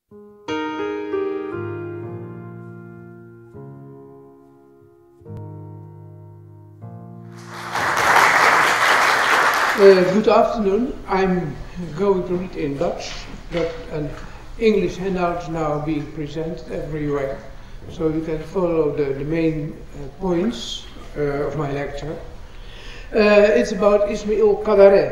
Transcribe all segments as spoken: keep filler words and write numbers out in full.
Uh, good afternoon. I'm going to read in Dutch, but an English handout is now being presented everywhere, so you can follow the, the main uh, points uh, of my lecture. Uh, it's about Ismail Qadareh.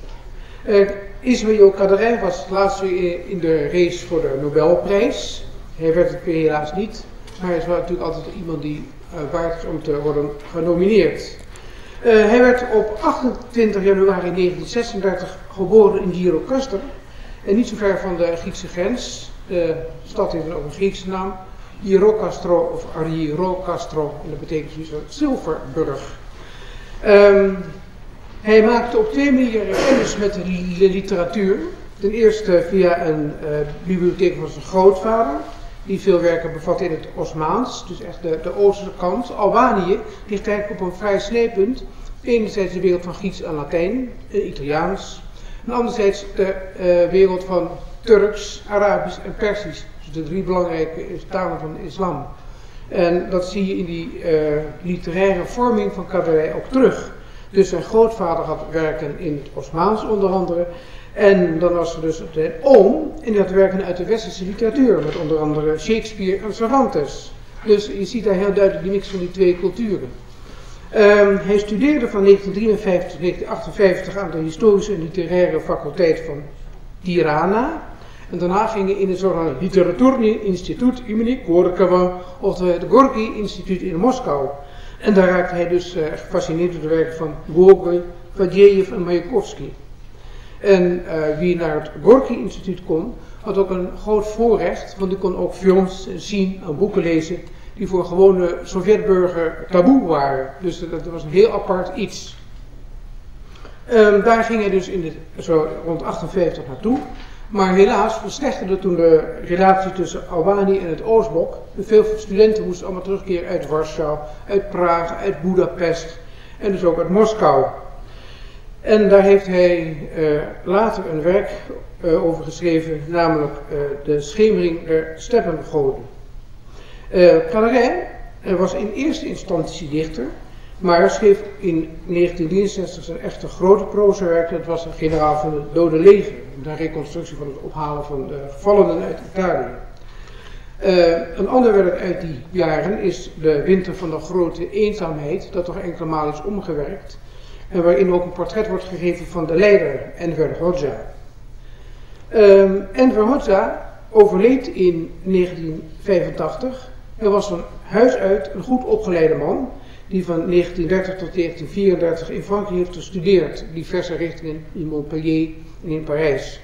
Uh, Ismail Qadareh was laatst weer in de race voor de Nobelprijs. Hij werd het weer helaas niet, maar hij is wel natuurlijk altijd iemand die uh, waard is om te worden genomineerd. Uh, hij werd op achtentwintig januari negentien zesendertig geboren in Gjirokastër en niet zo ver van de Griekse grens. De stad heeft ook een Griekse naam, Gjirokastro of Arirokastro, en dat betekent dus zilverburg. Um, hij maakte op twee manieren kennis met de literatuur. Ten eerste via een uh, bibliotheek van zijn grootvader, die veel werken bevatte in het Osmaans, dus echt de, de oostelijke kant. Albanië ligt eigenlijk op een vrij snijpunt. Enerzijds de wereld van Grieks en Latijn, en Italiaans. En anderzijds de uh, wereld van Turks, Arabisch en Persisch. Dus de drie belangrijke talen van de islam. En dat zie je in die uh, literaire vorming van Qadareh ook terug. Dus zijn grootvader had werken in het Osmaans onder andere. En dan was er dus de oom, en die had werken uit de westerse literatuur, met onder andere Shakespeare en Cervantes. Dus je ziet daar heel duidelijk die mix van die twee culturen. Um, hij studeerde van negentien drieënvijftig tot negentien achtenvijftig aan de historische en literaire faculteit van Tirana. En daarna ging hij in het zogenaamde Literatuurny Instituut imeni Gorkova, of het Gorky Instituut in Moskou. En daar raakte hij dus uh, gefascineerd door de werken van Gogol, Fadjeev en Mayakovsky. En uh, wie naar het Gorky Instituut kon, had ook een groot voorrecht, want die kon ook films zien en boeken lezen die voor gewone Sovjetburger taboe waren. Dus dat, dat was een heel apart iets. Um, daar ging hij dus in de, zo rond achtenvijftig naartoe. Maar helaas verslechterde toen de relatie tussen Albanië en het Oostblok. Veel studenten moesten allemaal terugkeren uit Warschau, uit Praag, uit Budapest en dus ook uit Moskou. En daar heeft hij uh, later een werk uh, over geschreven, namelijk uh, De schemering der steppengoden. Uh, Qadareh uh, was in eerste instantie dichter, maar schreef in negentien drieënzestig zijn echte grote prozawerk. Dat was een generaal van het Dode Leger, de reconstructie van het ophalen van de gevallenen uit Italië. Uh, een ander werk uit die jaren is De Winter van de Grote Eenzaamheid, dat toch enkele malen is omgewerkt. En waarin ook een portret wordt gegeven van de leider, Enver Hoxha. Um, Enver Hoxha overleed in negentien vijfentachtig. Hij was van huis uit een goed opgeleide man, die van negentien dertig tot negentien vierendertig in Frankrijk heeft gestudeerd, diverse richtingen in Montpellier en in Parijs.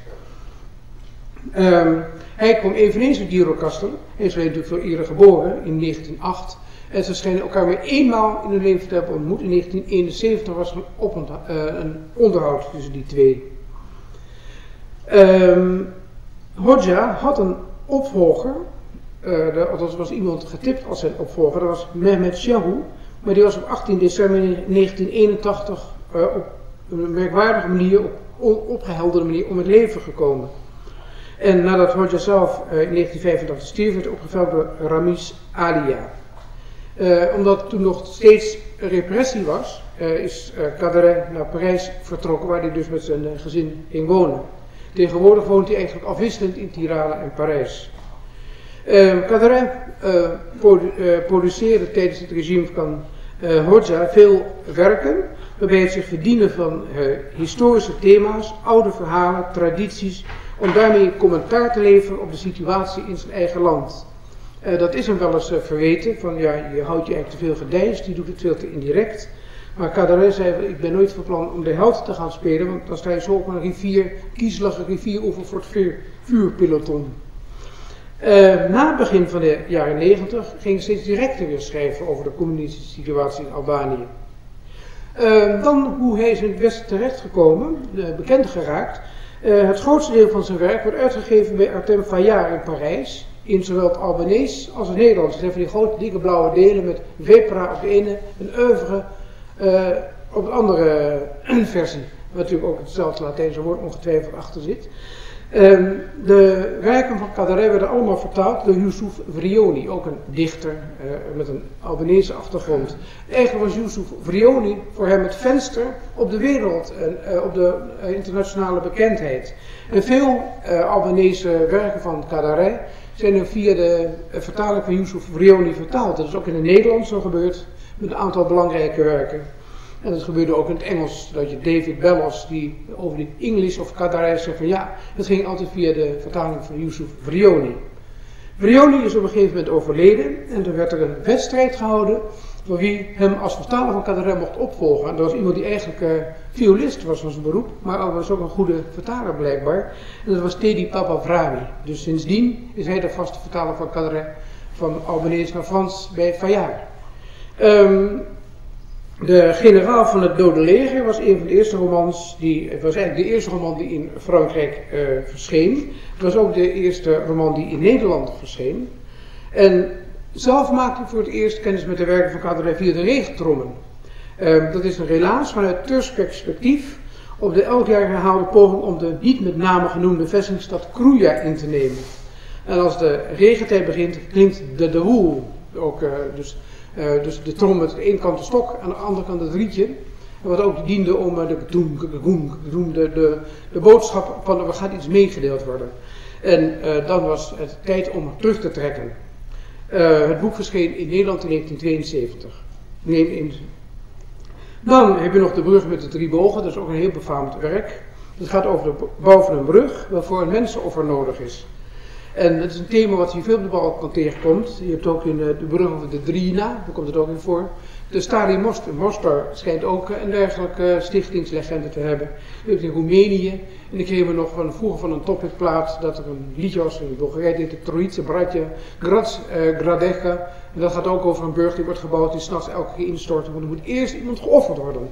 Um, hij kwam eveneens uit Gjirokastër. Hij is natuurlijk veel eerder geboren, in negentien oh acht. En ze schijnen elkaar maar eenmaal in hun leven te hebben ontmoet. In negentien eenenzeventig was er een, oponthoud, uh, een onderhoud tussen die twee. Um, Hoxha had een opvolger. Uh, dat was iemand getipt als zijn opvolger. Dat was Mehmet Shahu. Maar die was op achttien december negentien eenentachtig uh, op een merkwaardige manier, op onopgehelderde manier, om het leven gekomen. En nadat Hoxha zelf uh, in negentien vijfentachtig stierf, werd opgeveld door Ramiz Alia. Uh, omdat toen nog steeds repressie was, uh, is uh, Qadareh naar Parijs vertrokken, waar hij dus met zijn uh, gezin ging wonen. Tegenwoordig woont hij eigenlijk afwisselend in Tirana en Parijs. Uh, Qadareh uh, produ uh, produceerde tijdens het regime van uh, Hoxha veel werken, waarbij het zich verdiende van uh, historische thema's, oude verhalen, tradities, om daarmee commentaar te leveren op de situatie in zijn eigen land. Uh, dat is hem wel eens uh, verweten, van ja, je houdt je eigenlijk te veel gedijst, die doet het veel te indirect. Maar Qadareh zei, ik ben nooit van plan om de held te gaan spelen, want dan sta je zo op een rivier, kiezelige rivieroever voor het vuur, vuurpeloton. Uh, na het begin van de jaren negentig ging hij steeds directer weer schrijven over de communistische situatie in Albanië. Uh, dan hoe hij is in het Westen terechtgekomen, uh, bekend geraakt. Uh, het grootste deel van zijn werk wordt uitgegeven bij Artem Fayard in Parijs, in zowel het Albanees als het Nederlands. Dat zijn van die grote dikke blauwe delen met Vepra op de ene en Oeuvre uh, op de andere uh, versie. Waar natuurlijk ook hetzelfde Latijnse woord ongetwijfeld achter zit. Um, de werken van Cadaret werden allemaal vertaald door Yusuf Vrioni, ook een dichter uh, met een Albanese achtergrond. Eigenlijk was Yusuf Vrioni voor hem het venster op de wereld en uh, op de uh, internationale bekendheid. En veel uh, Albanese werken van Cadaret zijn er via de uh, vertaling van Yusuf Vrioni vertaald. Dat is ook in het Nederlands zo gebeurd met een aantal belangrijke werken. En dat gebeurde ook in het Engels, dat je David Bellows, die over de English of Cadaret zegt van ja, het ging altijd via de vertaling van Yusuf Vrioni. Vrioni is op een gegeven moment overleden en er werd er een wedstrijd gehouden voor wie hem als vertaler van Cadaret mocht opvolgen. En dat was iemand die eigenlijk uh, violist was van zijn beroep, maar was ook een goede vertaler blijkbaar. En dat was Tedi Papavrami. Dus sindsdien is hij de vaste vertaler van Cadaret van Albanese naar Frans bij Fayard. Um, De Generaal van het Dode Leger was een van de eerste romans, die, het was eigenlijk de eerste roman die in Frankrijk uh, verscheen. Het was ook de eerste roman die in Nederland verscheen. En zelf maakte ik voor het eerst kennis met de werken van Cadaret via de regentrommen. Uh, dat is een relaas vanuit Turks perspectief op de elk jaar herhaalde poging om de niet met name genoemde vestingstad Kruja in te nemen. En als de regentijd begint, klinkt de de woel ook uh, dus... Uh, dus de trom met de ene kant de stok, aan de andere kant het rietje. En wat ook diende om uh, de, de, de, de, de boodschap van er gaat iets meegedeeld worden. En uh, dan was het tijd om terug te trekken. Uh, het boek verscheen in Nederland in negentien tweeënzeventig. Nee, in... Dan heb je nog de brug met de drie bogen, dat is ook een heel befaamd werk. Het gaat over de bouw van een brug waarvoor een mensenoffer nodig is. En dat is een thema wat je veel op de Balkan tegenkomt. Je hebt ook in de brug over de Drina, daar komt het ook in voor. De Stari Mostar, Mostar schijnt ook een dergelijke stichtingslegende te hebben. Je hebt in Roemenië, en ik kreeg me nog van vroeger van een topicplaat dat er een liedje was in Bulgarije, die heet de Troitse Bratje, Grad uh, Gradecha. En dat gaat ook over een burcht die wordt gebouwd, die s'nachts elke keer instort, want er moet eerst iemand geofferd worden.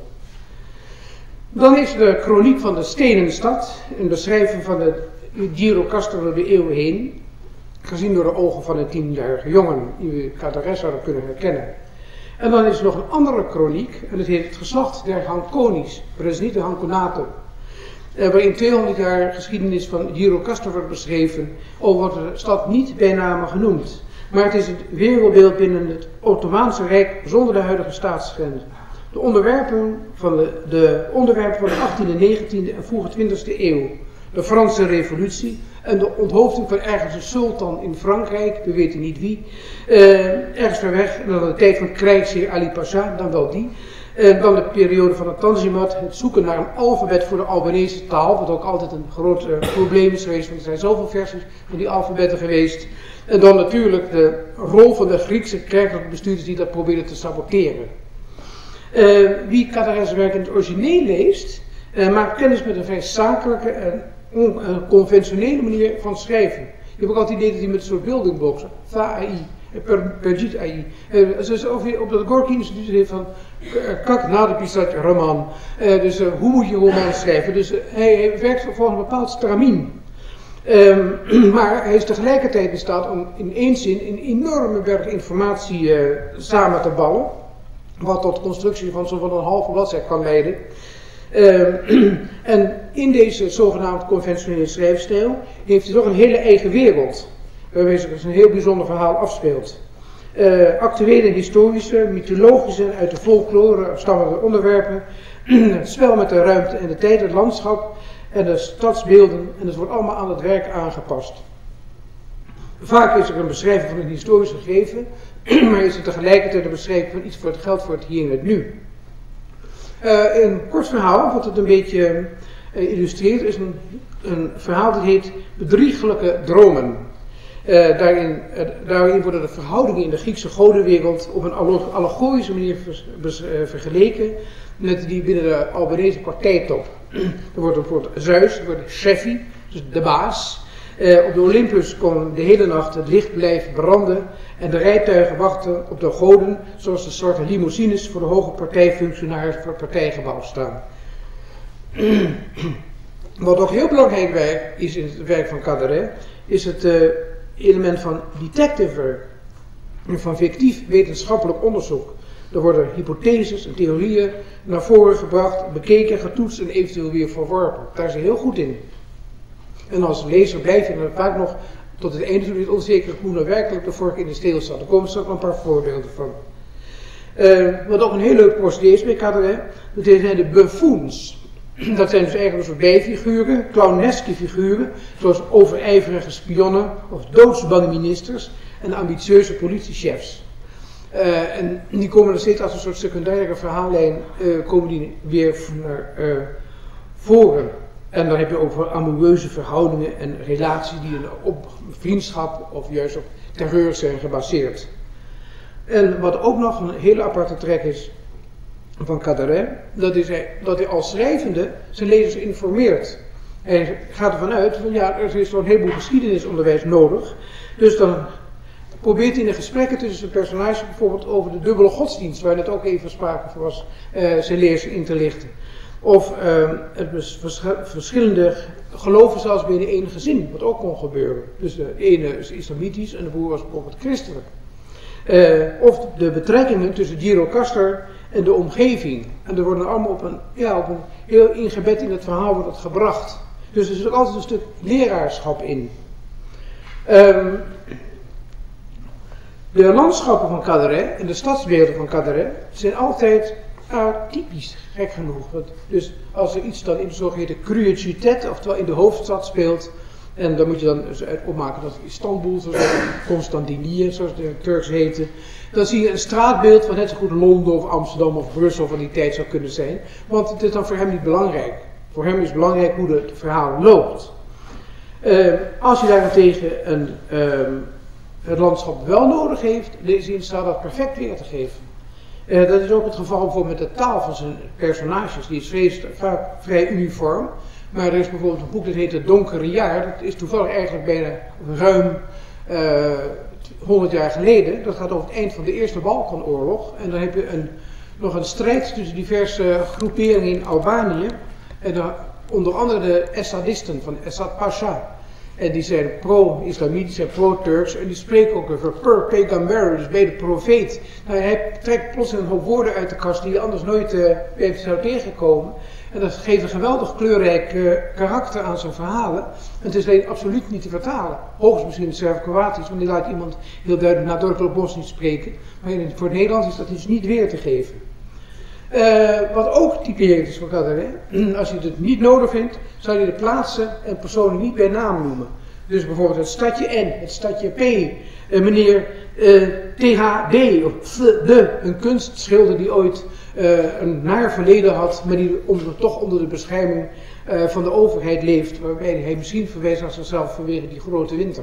Dan is de kroniek van de Stenen Stad, een beschrijving van de Giro Castro door de eeuwen heen, gezien door de ogen van een tienjarige jongen, die we Cadaret zouden kunnen herkennen. En dan is er nog een andere kroniek, en dat heet het geslacht der Hanconis, precies de Hanconaten, eh, waarin tweehonderd jaar geschiedenis van Giro Castro wordt beschreven, over wordt de stad niet bij name genoemd. Maar het is het wereldbeeld binnen het Ottomaanse Rijk zonder de huidige staatsgrens. De onderwerpen van de, de onderwerpen van de achttiende, negentiende en vroege twintigste eeuw. De Franse revolutie en de onthoofding van ergens een sultan in Frankrijk, we weten niet wie, uh, ergens ver weg, en dan de tijd van krijgsheer Ali Pasha, dan wel die. En dan de periode van het Tanzimat, het zoeken naar een alfabet voor de Albanese taal, wat ook altijd een groot uh, probleem is geweest, want er zijn zoveel versies van die alfabetten geweest. En dan natuurlijk de rol van de Griekse kerkelijke bestuurders die dat probeerden te saboteren. Uh, wie Cadaret's werk in het origineel leest, uh, maakt kennis met een vrij zakelijke en onconventionele manier van schrijven. Je hebt ook altijd het idee dat hij met een soort building blocks, F A I, Perjit A I. Uh, dus op dat Gorky Instituut heeft van kak na de pisat roman. Uh, dus uh, hoe moet je een roman schrijven? Dus uh, hij, hij werkt volgens een bepaald stramien. Um, maar hij is tegelijkertijd in staat om in één zin een enorme berg informatie uh, samen te ballen. Wat tot constructie van zo'n van een halve bladzijde kan leiden. Uh, en in deze zogenaamd conventionele schrijfstijl heeft hij toch een hele eigen wereld, waarbij zich een heel bijzonder verhaal afspeelt. Uh, actuele historische, mythologische en uit de folklore afstammende onderwerpen, het spel met de ruimte en de tijd, het landschap en de stadsbeelden, en het wordt allemaal aan het werk aangepast. Vaak is er een beschrijving van een historisch gegeven, maar is er tegelijkertijd een beschrijving van iets voor het geld voor het hier en het nu. Uh, een kort verhaal, wat het een beetje uh, illustreert, is een, een verhaal dat heet Bedriegelijke Dromen. Uh, daarin, uh, daarin worden de verhoudingen in de Griekse godenwereld op een allegorische manier vers, bes, uh, vergeleken met die binnen de Albanese partijtop. Er wordt bijvoorbeeld Zeus, er wordt Chefi, dus de baas. Uh, op de Olympus kon de hele nacht het licht blijven branden en de rijtuigen wachten op de goden, zoals de soorten limousines voor de hoge partijfunctionaris voor het partijgebouw staan. Wat ook heel belangrijk werk is in het werk van Cadaret, is het uh, element van detective work, van fictief wetenschappelijk onderzoek. Er worden hypotheses en theorieën naar voren gebracht, bekeken, getoetst en eventueel weer verworpen. Daar is hij heel goed in. En als lezer blijf je dan vaak nog tot het einde toe niet onzeker hoe nou werkelijk de vork in de steel staat. Er komen straks nog een paar voorbeelden van. Uh, wat ook een heel leuk procedé is bij Cabaret, dat zijn de buffoons. Dat zijn dus eigenlijk een soort bijfiguren, clowneske figuren, zoals overijverige spionnen of doodsbange ministers en ambitieuze politiechefs. Uh, en die komen er steeds als een soort secundaire verhaallijn, uh, komen die weer naar uh, voren. En dan heb je over amoureuze verhoudingen en relaties die op vriendschap of juist op terreur zijn gebaseerd. En wat ook nog een hele aparte trek is van Cabaret, dat is hij, dat hij als schrijvende zijn lezers informeert. Hij gaat ervan uit van ja, er is zo'n heleboel geschiedenisonderwijs nodig. Dus dan probeert hij in de gesprekken tussen zijn personages bijvoorbeeld over de dubbele godsdienst, waar net ook even sprake van was, uh, zijn lezers in te lichten. Of uh, het vers verschillende geloven zelfs binnen één gezin, wat ook kon gebeuren. Dus de ene is islamitisch en de broer was bijvoorbeeld christelijk. Uh, of de betrekkingen tussen Gjirokastër en de omgeving. En er worden allemaal op een, ja, op een heel ingebed in het verhaal wordt het gebracht. Dus er zit ook altijd een stuk leraarschap in. Um, de landschappen van Cabaret en de stadsbeelden van Cabaret zijn altijd atypisch, gek genoeg. Dus als er iets dan in de zogeheten curiositeit, oftewel in de hoofdstad speelt, en dan moet je dan dus opmaken dat Istanbul, zoals Constantinië, zoals de Turks heten, dan zie je een straatbeeld wat net zo goed Londen of Amsterdam of Brussel van die tijd zou kunnen zijn, want het is dan voor hem niet belangrijk. Voor hem is belangrijk hoe het verhaal loopt. Uh, als je daarentegen een, uh, het landschap wel nodig heeft, is hij in staat dat perfect weer te geven. Uh, dat is ook het geval bijvoorbeeld met de taal van zijn personages, die is vrij, vaak vrij uniform. Maar er is bijvoorbeeld een boek dat heet Het Donkere Jaar, dat is toevallig eigenlijk bijna ruim uh, honderd jaar geleden. Dat gaat over het eind van de Eerste Balkanoorlog. En dan heb je een, nog een strijd tussen diverse groeperingen in Albanië. En dan, onder andere de Essadisten van Essad Pasha. En die zijn pro-islamitisch en pro-Turks. En die spreken ook over per peygamber, dus bij de profeet. Nou, hij trekt plotseling een hoop woorden uit de kast die je anders nooit uh, zou tegenkomen. En dat geeft een geweldig kleurrijk uh, karakter aan zijn verhalen. En het is alleen absoluut niet te vertalen. Hoogstens misschien het Servo-Kroatisch, want die laat iemand heel duidelijk nadrukkelijk Bosnisch spreken. Maar in, voor het Nederlands is dat dus niet weer te geven. Uh, wat ook typerend is voor Cabaret, als je het niet nodig vindt, zou je de plaatsen en personen niet bij naam noemen. Dus bijvoorbeeld het stadje N, het stadje P, uh, meneer uh, T H D of de, een kunstschilder die ooit uh, een naar verleden had, maar die onder, toch onder de bescherming uh, van de overheid leeft, waarbij hij misschien verwees naar zichzelf vanwege die grote winter.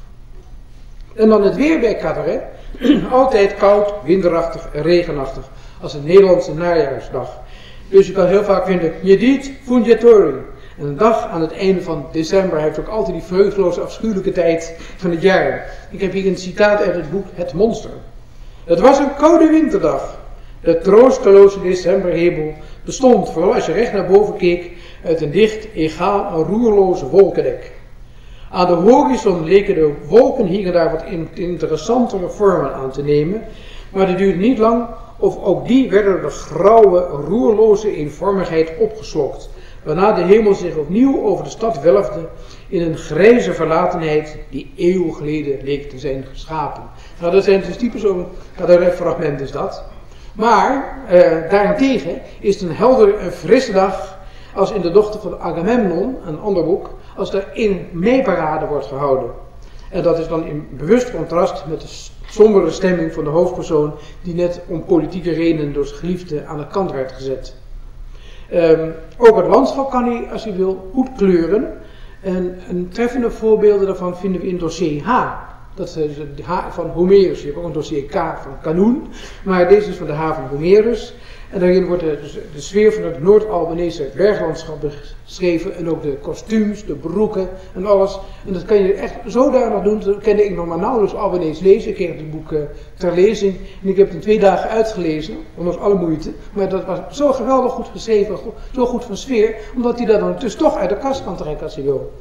En dan het weer bij Cabaret, altijd koud, winderachtig en regenachtig, als een Nederlandse najaarsdag. Dus je kan heel vaak vinden, Jedit Funjatori. En een dag aan het einde van december heeft ook altijd die vreugdeloze, afschuwelijke tijd van het jaar. Ik heb hier een citaat uit het boek Het Monster. Het was een koude winterdag. De troosteloze decemberhemel bestond, vooral als je recht naar boven keek, uit een dicht, egaal en roerloze wolkendek. Aan de horizon leken de wolken hier en daar wat interessantere vormen aan te nemen, maar het duurde niet lang of ook die werden door de grauwe, roerloze eenvormigheid opgeslokt, waarna de hemel zich opnieuw over de stad welfde in een grijze verlatenheid die eeuwen geleden leek te zijn geschapen. Nou, dat zijn dus typen zo'n Cabaret-fragment is dat. Maar, eh, daarentegen is het een heldere en frisse dag als in De Dochter van Agamemnon, een ander boek, als er in meiparade wordt gehouden. En dat is dan in bewust contrast met de sombere stemming van de hoofdpersoon die net om politieke redenen door zijn geliefde aan de kant werd gezet. Um, ook het landschap kan hij, als hij wil, goed kleuren. En een treffende voorbeelden daarvan vinden we in dossier H. Dat is de H van Homerus. Je hebt ook een dossier K van Kanoen. Maar deze is van de H van Homerus. En daarin wordt de, de sfeer van het Noord-Albanese berglandschap beschreven. En ook de kostuums, de broeken en alles. En dat kan je echt zodanig doen. Dat kende ik nog maar nauwelijks Albanees lezen. Ik kreeg het boek uh, ter lezing. En ik heb het in twee dagen uitgelezen. Ondanks alle moeite. Maar dat was zo geweldig goed geschreven. Zo goed van sfeer. Omdat hij dat dan dus toch uit de kast kan trekken als hij wil.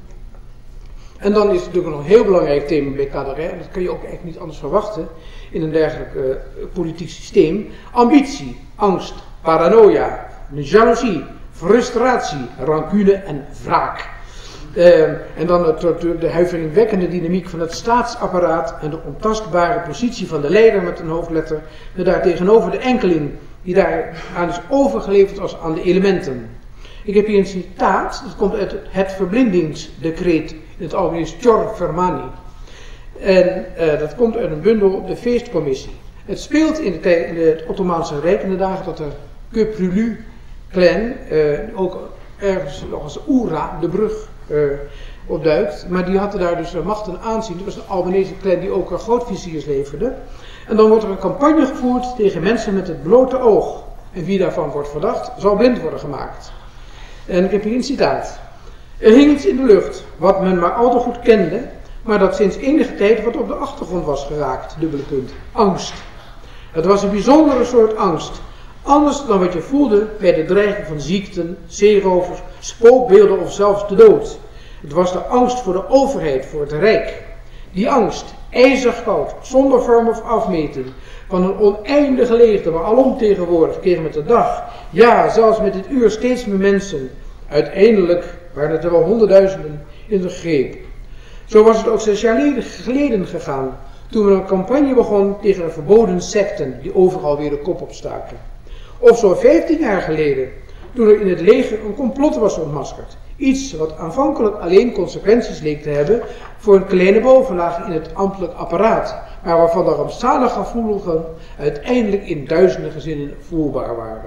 En dan is het natuurlijk nog een heel belangrijk thema bij Cabaret. En dat kun je ook echt niet anders verwachten in een dergelijk uh, politiek systeem. Ambitie, angst, paranoia, jaloezie, frustratie, rancune en wraak. Uh, en dan het, de huiveringwekkende dynamiek van het staatsapparaat en de ontastbare positie van de leider met een hoofdletter. En daar tegenover de enkeling die daar aan is overgeleverd als aan de elementen. Ik heb hier een citaat, dat komt uit het verblindingsdecreet in het Albanese Chor Fermani. En uh, dat komt uit een bundel, de Feestcommissie. Het speelt in, de, in het Ottomaanse Rijk in de dagen dat de Köprülü-clan uh, ook ergens nog als Oera, de brug, uh, opduikt. Maar die hadden daar dus uh, macht en aanzien. Dat was een Albanese clan die ook uh, grootviziers leverde. En dan wordt er een campagne gevoerd tegen mensen met het blote oog. En wie daarvan wordt verdacht, zal blind worden gemaakt. En ik heb hier een citaat. Er hing iets in de lucht, wat men maar al te goed kende, maar dat sinds enige tijd wat op de achtergrond was geraakt, dubbele punt, angst. Het was een bijzondere soort angst, anders dan wat je voelde bij de dreiging van ziekten, zeerovers, spookbeelden of zelfs de dood. Het was de angst voor de overheid, voor het rijk. Die angst, ijzig koud, zonder vorm of afmeting, van een oneindige leegte, maar alomtegenwoordig, keer met de dag, ja, zelfs met dit uur steeds meer mensen. Uiteindelijk waren het er wel honderdduizenden in de greep. Zo was het ook zes jaar geleden gegaan, toen we een campagne begon tegen de verboden secten, die overal weer de kop opstaken. Of zo vijftien jaar geleden, toen er in het leger een complot was ontmaskerd. Iets wat aanvankelijk alleen consequenties leek te hebben voor een kleine bovenlaag in het ambtelijk apparaat, maar waarvan de rampzalige gevoeligen uiteindelijk in duizenden gezinnen voelbaar waren.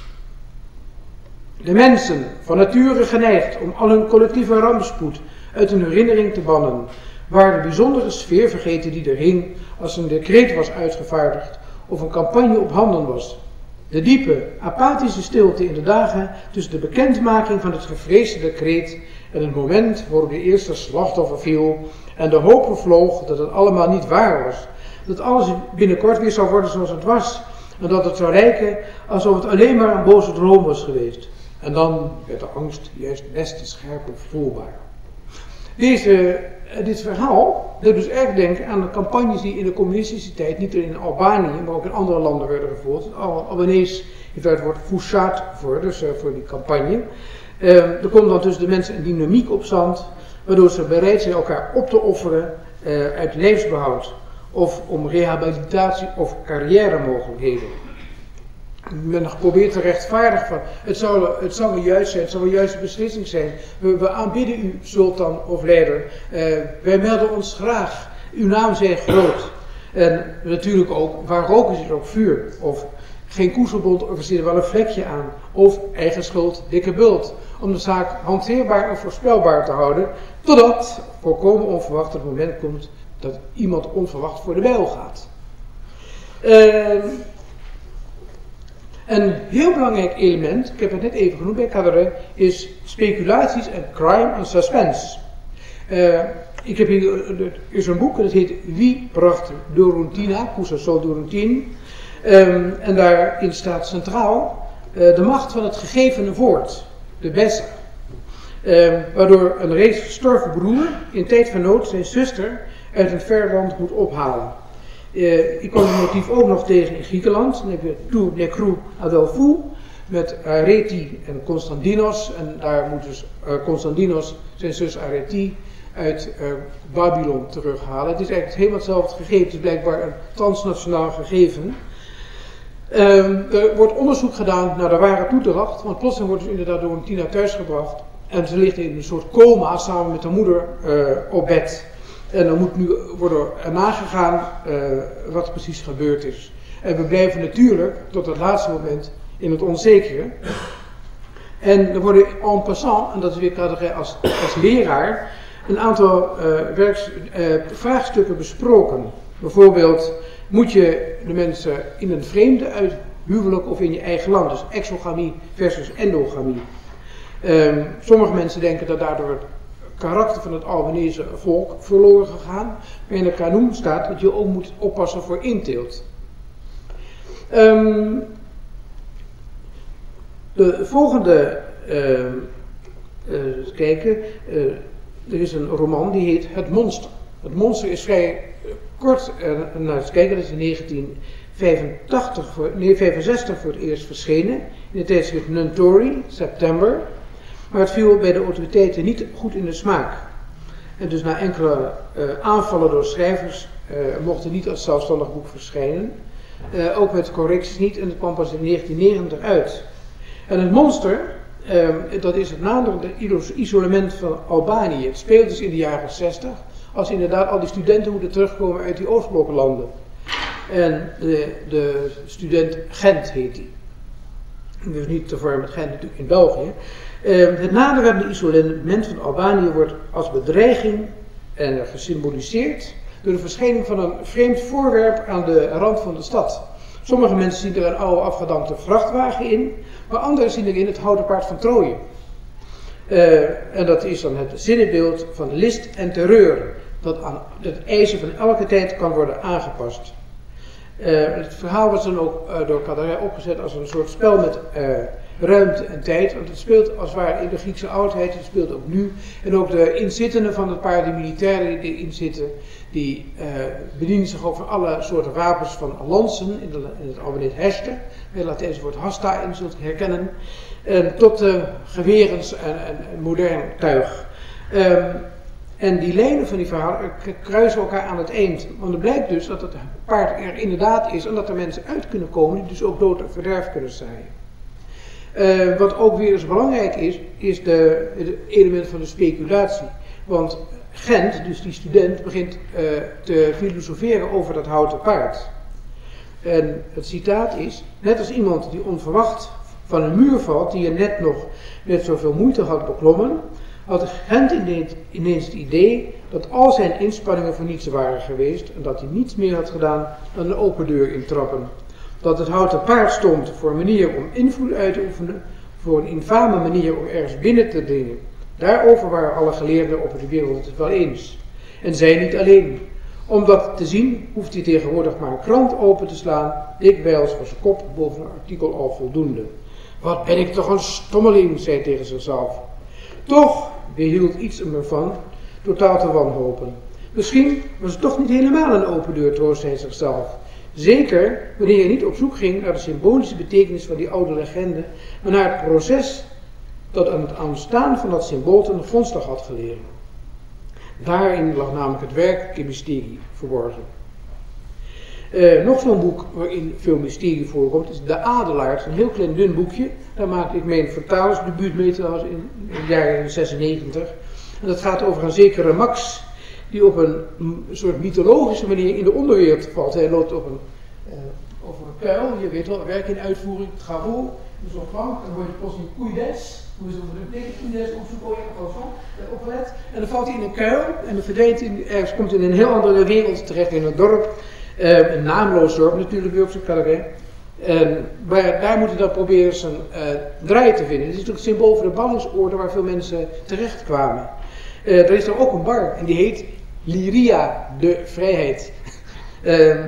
De mensen, van nature geneigd om al hun collectieve rampspoed uit hun herinnering te bannen, waren de bijzondere sfeer vergeten die er hing als een decreet was uitgevaardigd of een campagne op handen was. De diepe, apathische stilte in de dagen tussen de bekendmaking van het gevreesde decreet en het moment waarop de eerste slachtoffer viel en de hoop vervloog dat het allemaal niet waar was, dat alles binnenkort weer zou worden zoals het was en dat het zou lijken alsof het alleen maar een boze droom was geweest. En dan werd de angst juist des te scherper voelbaar. Deze, dit verhaal doet dus erg denken aan de campagnes die in de communistische tijd niet alleen in Albanië, maar ook in andere landen werden gevoerd. Al Albanese heeft daar het woord fushat voor, dus uh, voor die campagne. Uh, er komt dan tussen de mensen een dynamiek op stand, waardoor ze bereid zijn elkaar op te offeren uh, uit levensbehoud of om rehabilitatie of carrière-mogelijkheden. Men probeert te rechtvaardigen van, het zou, het zou wel juist zijn, het zou wel juiste beslissing zijn. We, we aanbidden u, sultan of leider. Uh, wij melden ons graag. Uw naam zij groot. En natuurlijk ook, waar rook is er ook vuur. Of geen koezelbond, of er zit er wel een vlekje aan. Of eigen schuld, dikke bult. Om de zaak hanteerbaar en voorspelbaar te houden. Totdat volkomen onverwacht het moment komt dat iemand onverwacht voor de bijl gaat. Uh, Een heel belangrijk element, ik heb het net even genoemd bij cabaret, is speculaties en crime en suspense. Uh, ik heb hier, er is een boek, dat heet Wie bracht Dorontina, Cosa sol Dorontin. Um, en daarin staat centraal uh, de macht van het gegevene woord, de Bessa. Um, waardoor een reeds gestorven broer in tijd van nood zijn zuster uit een ver land moet ophalen. Uh, ik kwam het motief ook nog tegen in Griekenland. Dan heb je Tou Necrou Adelphou met Areti en Constantinos. En daar moet dus uh, Constantinos zijn zus Areti uit uh, Babylon terughalen. Het is eigenlijk helemaal hetzelfde gegeven. Het is blijkbaar een transnationaal gegeven. Uh, er wordt onderzoek gedaan naar de ware toedracht. Want plotseling wordt dus inderdaad door een Tina thuisgebracht. En ze ligt in een soort coma samen met haar moeder uh, op bed. En dan moet nu worden er nagegaan uh, wat er precies gebeurd is. En we blijven natuurlijk tot het laatste moment in het onzekere. En er worden en passant, en dat is weer categorie als, als leraar, een aantal uh, werks, uh, vraagstukken besproken. Bijvoorbeeld, moet je de mensen in een vreemde uit huwelijk of in je eigen land, dus exogamie versus endogamie. Um, sommige mensen denken dat daardoor het karakter van het Albanese volk verloren gegaan. Maar in de kanoen staat dat je ook moet oppassen voor inteelt. Um, de volgende, uh, uh, eens kijken, uh, er is een roman die heet Het Monster. Het Monster is vrij uh, kort, uh, nou eens kijken, dat is in negentien vijfentachtig voor, nee, vijfenzestig voor het eerst verschenen. In het tijdschrift Nuntori, september. Maar het viel bij de autoriteiten niet goed in de smaak. En dus na enkele uh, aanvallen door schrijvers uh, mocht het niet als zelfstandig boek verschijnen. Uh, ook met correcties niet en het kwam pas in negentien negentig uit. En het monster, uh, dat is het naderende isolement van Albanië. Het speelt dus in de jaren zestig, als inderdaad al die studenten moeten terugkomen uit die Oostblokkenlanden. En de, de student Gent heet die. Dus niet te vormen met Gent natuurlijk in België. Uh, het naderende isolement van Albanië wordt als bedreiging uh, gesymboliseerd door de verschijning van een vreemd voorwerp aan de rand van de stad. Sommige mensen zien er een oude afgedankte vrachtwagen in, maar anderen zien erin het houten paard van Troje. Uh, en dat is dan het zinnebeeld van list en terreur, dat aan het eisen van elke tijd kan worden aangepast. Uh, het verhaal was dan ook uh, door Kadaré opgezet als een soort spel met uh, ruimte en tijd, want het speelt als het ware in de Griekse oudheid, het speelt ook nu. En ook de inzittenden van het paard, de militairen die erin zitten, die uh, bedienen zich ook van alle soorten wapens, van lansen, in, de, in het Albanese heste, het Latijnse woord hasta in zult herkennen, uh, tot uh, gewerens en, en, en modern tuig. Um, En die lijnen van die verhalen kruisen elkaar aan het eind. Want het blijkt dus dat het paard er inderdaad is en dat er mensen uit kunnen komen die dus ook dood en verderf kunnen zijn. Uh, wat ook weer eens belangrijk is, is de, het element van de speculatie. Want Gent, dus die student, begint uh, te filosoferen over dat houten paard. En het citaat is: net als iemand die onverwacht van een muur valt, die je net nog met zoveel moeite had beklommen, had Gent ineens het idee dat al zijn inspanningen voor niets waren geweest en dat hij niets meer had gedaan dan een open deur intrappen. Dat het houten paard stond voor een manier om invloed uit te oefenen, voor een infame manier om ergens binnen te dringen. Daarover waren alle geleerden op de wereld het wel eens. En zij niet alleen. Om dat te zien hoeft hij tegenwoordig maar een krant open te slaan, dikwijls was zijn kop boven een artikel al voldoende. Wat ben ik toch een stommeling, zei hij tegen zichzelf. Toch behield iets hem ervan totaal te wanhopen. Misschien was het toch niet helemaal een open deur, troostte hij zichzelf. Zeker wanneer hij niet op zoek ging naar de symbolische betekenis van die oude legende, maar naar het proces dat aan het ontstaan van dat symbool ten grondslag had gelegen. Daarin lag namelijk het werkelijke mysterie verborgen. Uh, nog zo'n boek waarin veel mysterie voorkomt is De Adelaar. Het is een heel klein dun boekje. Daar maakte ik mijn vertalersdebuut mee trouwens in, in het jaar zesennegentig. En dat gaat over een zekere Max die op een, een soort mythologische manier in de onderwereld valt. Hij loopt op een, uh, over een kuil, je weet wel, werk in uitvoering, travaux, zo'n plank, dan word je plots in Couides. Hoe is het over de betekenis Couides opzoeken, oh ja, dat van, opgelet. En dan valt hij in een kuil en dan verdwijnt hij, ergens komt in een heel andere wereld terecht in een dorp. Uh, een naamloos dorp natuurlijk weer op zijn Kadaré. En maar daar moet hij dan proberen zijn uh, draai te vinden. Het is natuurlijk het symbool voor de ballingsoorden waar veel mensen terecht kwamen. Uh, er is er ook een bar en die heet Lyria, de vrijheid. uh,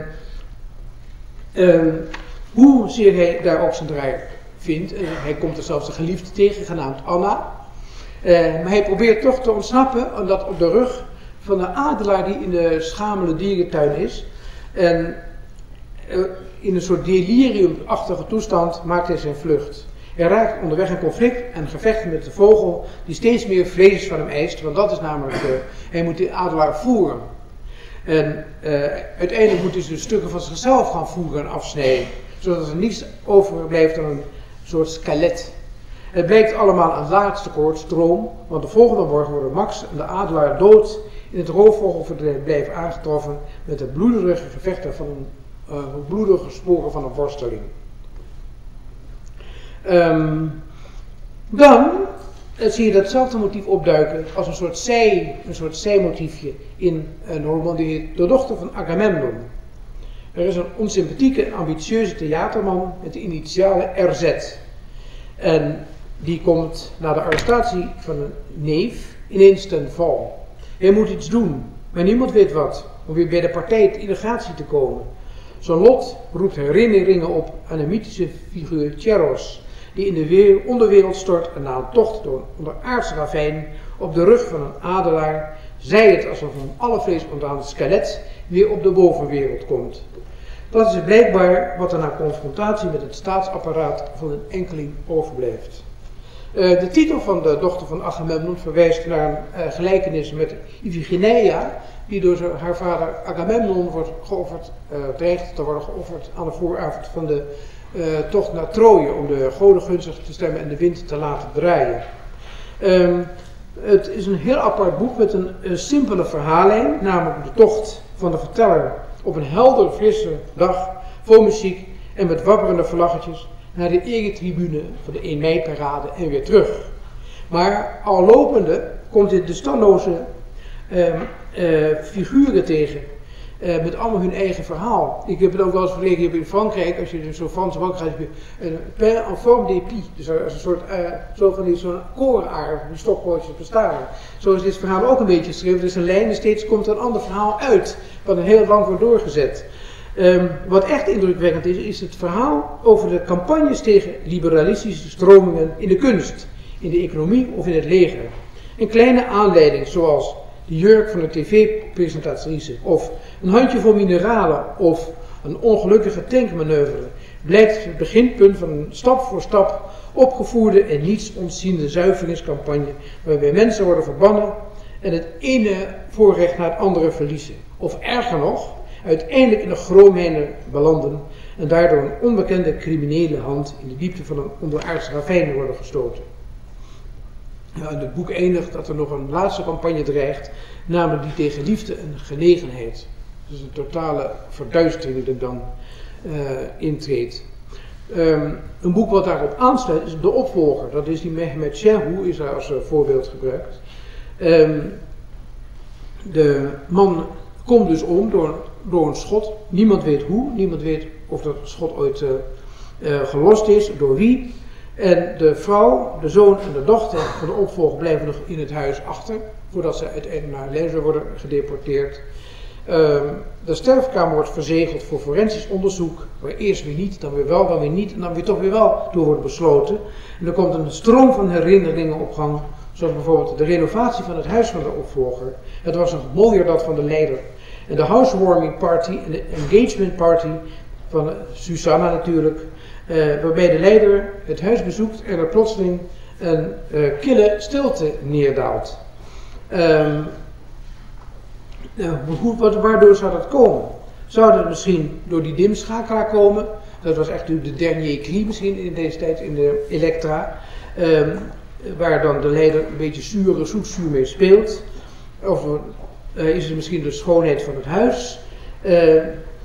uh, hoe zeer hij daar ook zijn draai vindt, uh, hij komt er zelfs een geliefde tegen, genaamd Anna. Uh, maar hij probeert toch te ontsnappen, omdat op de rug van een adelaar die in de schamele dierentuin is. En uh, in een soort deliriumachtige toestand maakt hij zijn vlucht. Hij raakt onderweg in conflict en gevecht met de vogel die steeds meer vlees van hem eist, want dat is namelijk, uh, hij moet de adelaar voeren. En uh, uiteindelijk moet hij dus stukken van zichzelf gaan voeren en afsnijden, zodat er niets overblijft dan een soort skelet. Het blijkt allemaal een laatste koortsdroom, want de volgende morgen worden Max en de adelaar dood in het roofvogelverblijf aangetroffen met de bloederige gevechten van een uh, bloedige sporen van een worsteling. Um, dan uh, zie je datzelfde motief opduiken als een soort zij, een soort zijmotiefje in een roman die heet De dochter van Agamemnon. Er is een onsympathieke en ambitieuze theaterman met de initialen R Z. En die komt na de arrestatie van een neef ineens ten val. Hij moet iets doen, maar niemand weet wat, om weer bij de partij tot integratie te komen. Zijn lot roept herinneringen op aan de mythische figuur Tjeros, die in de onderwereld stort en na een tocht door een onderaardse ravijn op de rug van een adelaar, zij het alsof een alle vlees ontdaan skelet weer op de bovenwereld komt. Dat is blijkbaar wat er na confrontatie met het staatsapparaat van een enkeling overblijft. Uh, de titel van de dochter van Agamemnon verwijst naar een uh, gelijkenis met Iphigenia, die door haar vader Agamemnon wordt geofferd, uh, dreigt te worden geofferd aan de vooravond van de uh, tocht naar Troje, om de goden gunstig te stemmen en de wind te laten draaien. Um, het is een heel apart boek met een, een simpele verhaallijn, namelijk de tocht van de verteller op een helder, frisse dag, vol muziek en met wapperende vlaggetjes naar de eretribune van de één mei-parade en weer terug. Maar al lopende komt dit de standloze uh, uh, figuren tegen, uh, met allemaal hun eigen verhaal. Ik heb het ook wel eens verleden hier in Frankrijk, als je dus zo Franse bank gaat, heb je een pain en forme d'épi, dus als een soort, uh, zo van die zo'n korenaar, die stokpootjes bestaan. Zo is dit verhaal ook een beetje geschreven, dus een lijn en steeds komt er een ander verhaal uit, wat een heel lang wordt doorgezet. Um, wat echt indrukwekkend is, is het verhaal over de campagnes tegen liberalistische stromingen in de kunst, in de economie of in het leger. Een kleine aanleiding zoals de jurk van een tv-presentatrice of een handjevol mineralen of een ongelukkige tankmanoeuvre blijkt het beginpunt van een stap voor stap opgevoerde en niets ontziende zuiveringscampagne waarbij mensen worden verbannen en het ene voorrecht naar het andere verliezen. Of erger nog, uiteindelijk in de groomheimer belanden en daardoor een onbekende criminele hand in de diepte van een onderaardse ravijn worden gestoten. Ja, en het boek eindigt dat er nog een laatste campagne dreigt, namelijk die tegen liefde en genegenheid. Dus een totale verduistering die er dan uh, intreedt. Um, een boek wat daarop aansluit is de opvolger, dat is die Mehmet Shehu, is daar als uh, voorbeeld gebruikt. Um, de man komt dus om door, door een schot. Niemand weet hoe, niemand weet of dat schot ooit uh, uh, gelost is, door wie. En de vrouw, de zoon en de dochter van de opvolger blijven nog in het huis achter, voordat ze uiteindelijk naar Leyden worden gedeporteerd. Uh, de sterfkamer wordt verzegeld voor forensisch onderzoek, waar eerst weer niet, dan weer wel, dan weer niet, en dan weer toch weer wel door wordt besloten. En er komt een stroom van herinneringen op gang, zoals bijvoorbeeld de renovatie van het huis van de opvolger. Het was nog mooier dan van de leider. En de housewarming party en de engagement party van uh, Susanna natuurlijk, uh, waarbij de leider het huis bezoekt en er plotseling een uh, kille stilte neerdaalt. Um, uh, hoe, wat, waardoor zou dat komen? Zou dat misschien door die dimschakelaar komen? Dat was echt de dernier cri misschien in deze tijd in de Elektra. Um, waar dan de leider een beetje zure, zoetzuur mee speelt. Of uh, is het misschien de schoonheid van het huis. Uh,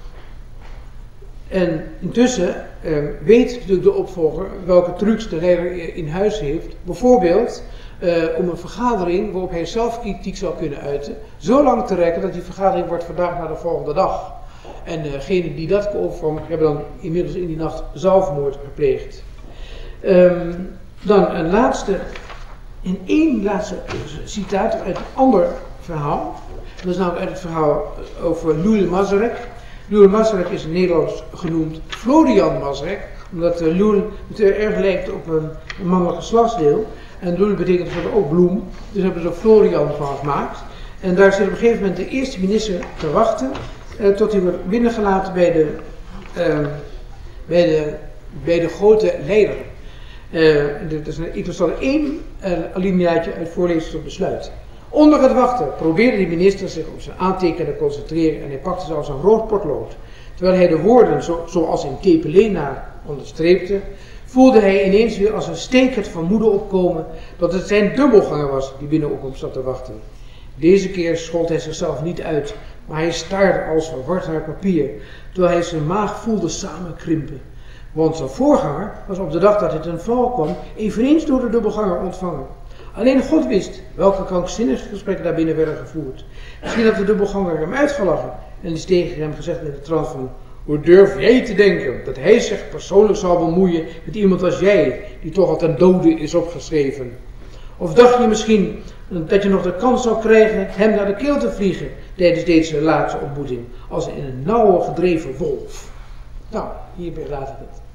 en intussen uh, weet natuurlijk de opvolger welke trucs de leider in huis heeft. Bijvoorbeeld uh, om een vergadering waarop hij zelf kritiek zou kunnen uiten, zo lang te rekken dat die vergadering wordt vandaag naar de volgende dag. En degenen die dat overkwam hebben dan inmiddels in die nacht zelfmoord gepleegd. Um, Dan een laatste, in één laatste citaat uit een ander verhaal. Dat is namelijk uit het verhaal over Louis Mazarek. Louis Mazarek is in Nederlands genoemd Florian Mazarek, omdat uh, Louis erg lijkt op een, een mannelijk geslachtsdeel. En Louis betekent voor ook bloem, dus hebben ze er Florian van gemaakt. En daar zit op een gegeven moment de eerste minister te wachten, uh, tot hij wordt binnengelaten bij de, uh, bij de, bij de grote leider. Uh, dus ik zal er één uh, alineaatje uit voorlezen tot besluit. Onder het wachten probeerde de minister zich op zijn aantekenen te concentreren en hij pakte zelfs een rood potlood. Terwijl hij de woorden zo, zoals in Kepelena onderstreepte, voelde hij ineens weer als een steek het vermoeden opkomen dat het zijn dubbelganger was die binnen op hem zat te wachten. Deze keer schold hij zichzelf niet uit, maar hij staarde als verward naar papier, terwijl hij zijn maag voelde samenkrimpen. Want zijn voorganger was op de dag dat hij ten val kwam eveneens door de dubbelganger ontvangen. Alleen God wist welke krankzinnige gesprekken daar binnen werden gevoerd. Misschien had de dubbelganger hem uitgelachen en is tegen hem gezegd met de trant van: hoe durf jij te denken dat hij zich persoonlijk zal bemoeien met iemand als jij, die toch al ten dode is opgeschreven? Of dacht je misschien dat je nog de kans zou krijgen hem naar de keel te vliegen tijdens deze laatste ontmoeting, als in een nauwe gedreven wolf? Nou, hierbij laat ik het.